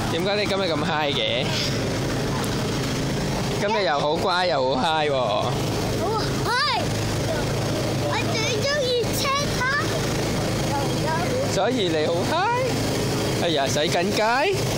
點解你今日咁 high 嘅？今日又好乖又好 high 喎。 好 high！我最中意車胎。 所以你好 high？哎呀，洗緊街。